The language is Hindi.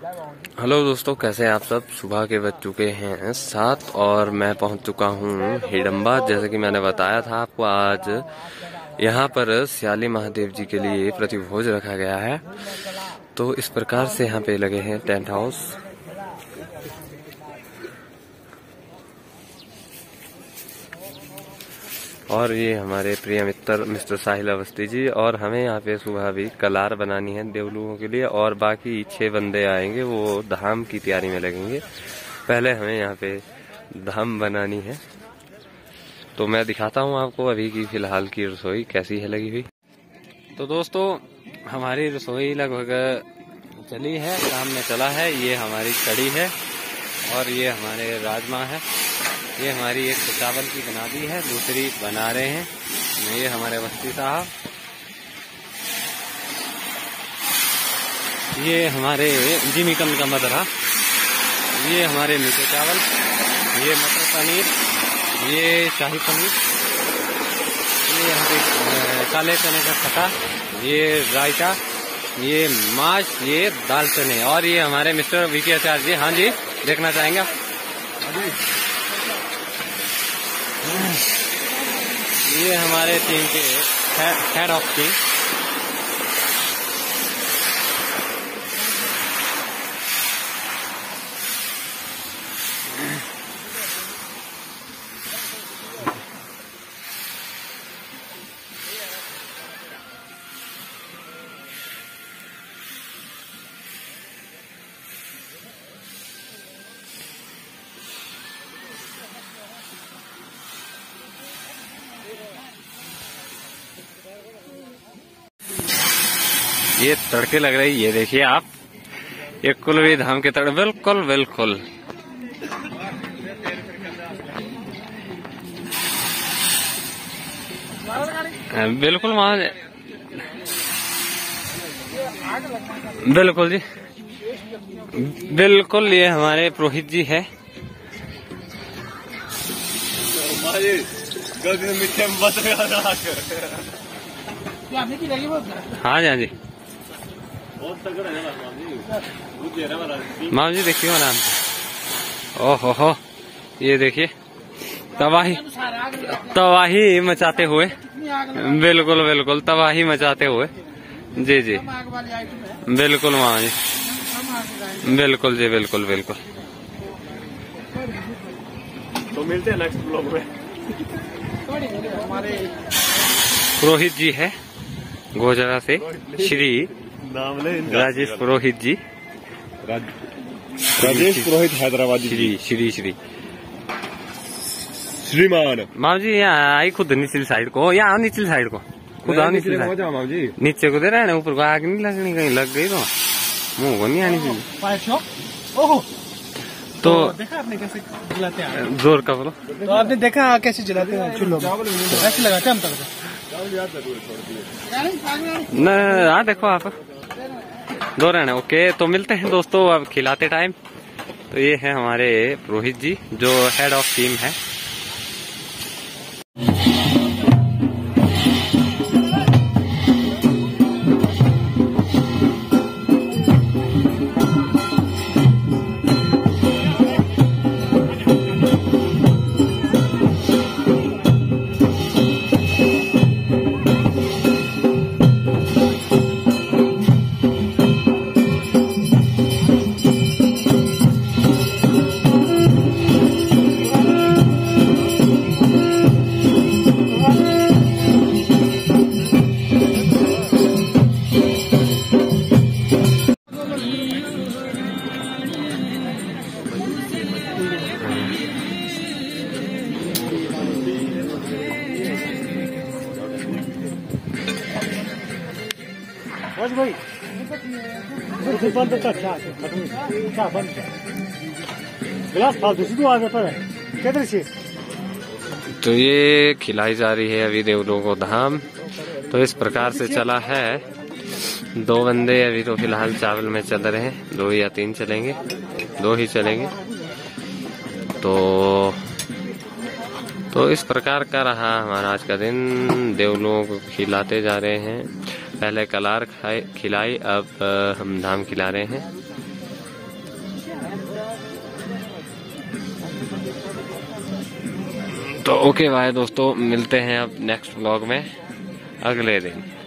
हेलो दोस्तों, कैसे हैं आप सब। सुबह के बज चुके हैं 7 और मैं पहुंच चुका हूं हिडम्बा। जैसे कि मैंने बताया था आपको, आज यहां पर सियाली महादेव जी के लिए प्रतिभोज रखा गया है। तो इस प्रकार से यहां पे लगे हैं टेंट हाउस। और ये हमारे प्रिय मित्र मिस्टर साहिल अवस्थी जी। और हमें यहाँ पे सुबह भी कलार बनानी है देवलुओं के लिए, और बाकी 6 बंदे आएंगे, वो धाम की तैयारी में लगेंगे। पहले हमें यहाँ पे धाम बनानी है, तो मैं दिखाता हूँ आपको अभी की फिलहाल की रसोई कैसी है लगी हुई। तो दोस्तों, हमारी रसोई लगभग चली है, काम में चला है। ये हमारी कड़ी है और ये हमारे राजमा है। ये हमारी एक चावल की बना दी है, दूसरी बना रहे हैं ये हमारे वस्ती साहब। ये हमारे जिमी कम का मदरा, ये हमारे मीठे चावल, ये मटर पनीर, ये शाही पनीर, ये यहाँ पे काले चने का खटा, ये रायता, ये माश, ये दाल चने। और ये हमारे मिस्टर वीके आचार्य जी। हाँ जी, देखना चाहेंगे ये हमारे टीम के हेड ऑफ टीम। ये तड़के लग रही, ये देखिए आप, ये कुलवी धाम के तड़के, बिल्कुल बिल्कुल। बिल्कुल वहाँ, बिल्कुल जी, बिल्कुल। ये हमारे पुरोहित जी है। हाँ जी, हाँ जी, माम जी देखिए आराम से। ओहो हो, ये देखिए तबाही मचाते हुए, बिल्कुल बिल्कुल तबाही मचाते हुए। जी जी, बिल्कुल माम जी, बिल्कुल जी, बिल्कुल बिल्कुल। तो मिलते हैं नेक्स्ट ब्लॉग में। पुरोहित जी है गोजरा से, श्री राजेश पुरोहित जी। राजेश पुरोहित हैदराबाद श्री श्री श्री श्रीमान। माम जी यहाँ आई खुद निचली साइड को, यहाँ निचली साइड को खुद आओ, निचली साइड। माम जी नीचे को दे रहे हैं, ऊपर को आग नहीं लगनी, कहीं लग गई तो मुंह को नहीं आनी चाहिए। तो देखा आपने कैसे जलाते हैं, जोर का बोलो। तो आपने देखा कैसे जलाते हैं चूल्हों में, ऐसे लगाते हैं हम तक। हाँ देखो आप दो रहने। ओके, तो मिलते हैं दोस्तों अब खिलाते टाइम। तो ये है हमारे पुरोहित जी जो हेड ऑफ टीम है। तो ये खिलाई जा रही है अभी देवलों को धाम। तो इस प्रकार से चला है। 2 बंदे अभी तो फिलहाल चावल में चल रहे हैं, 2 या 3 चलेंगे, 2 ही चलेंगे। तो इस प्रकार का रहा हमारा आज का दिन। देवलों को खिलाते जा रहे हैं। पहले कलार खिलाई, अब हम धाम खिला रहे हैं। तो ओके भाई दोस्तों, मिलते हैं अब नेक्स्ट व्लॉग में अगले दिन।